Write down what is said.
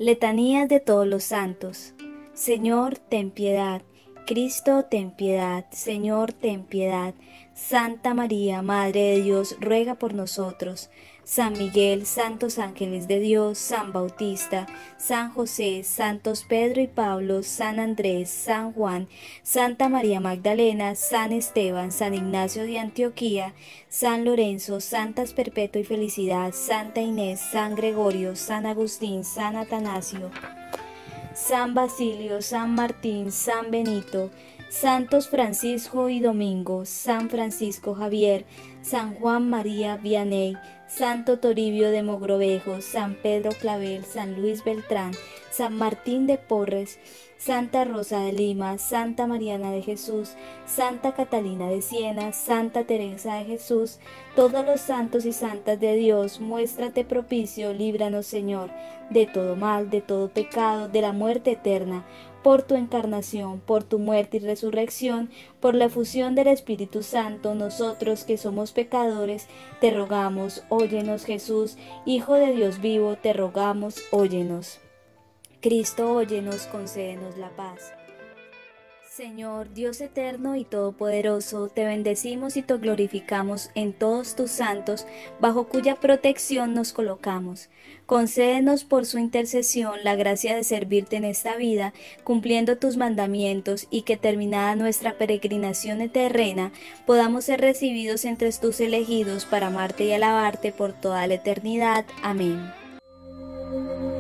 Letanías de todos los santos. Señor, ten piedad. Cristo, ten piedad. Señor, ten piedad. Santa María, Madre de Dios, ruega por nosotros. San Miguel, santos ángeles de Dios, San Bautista, San José, santos Pedro y Pablo, San Andrés, San Juan, Santa María Magdalena, San Esteban, San Ignacio de Antioquía, San Lorenzo, Santas Perpetua y Felicidad, Santa Inés, San Gregorio, San Agustín, San Atanasio, San Basilio, San Martín, San Benito, Santos Francisco y Domingo, San Francisco Javier, San Juan María Vianney, Santo Toribio de Mogrovejo, San Pedro Clavel, San Luis Beltrán, San Martín de Porres, Santa Rosa de Lima, Santa Mariana de Jesús, Santa Catalina de Siena, Santa Teresa de Jesús, todos los santos y santas de Dios, muéstrate propicio, líbranos Señor, de todo mal, de todo pecado, de la muerte eterna, por tu encarnación, por tu muerte y resurrección, por la efusión del Espíritu Santo, nosotros que somos pecadores, te rogamos, óyenos Jesús, Hijo de Dios vivo, te rogamos, óyenos. Cristo, óyenos, concédenos la paz. Señor, Dios eterno y todopoderoso, te bendecimos y te glorificamos en todos tus santos, bajo cuya protección nos colocamos. Concédenos por su intercesión la gracia de servirte en esta vida, cumpliendo tus mandamientos, y que terminada nuestra peregrinación terrena, podamos ser recibidos entre tus elegidos para amarte y alabarte por toda la eternidad. Amén.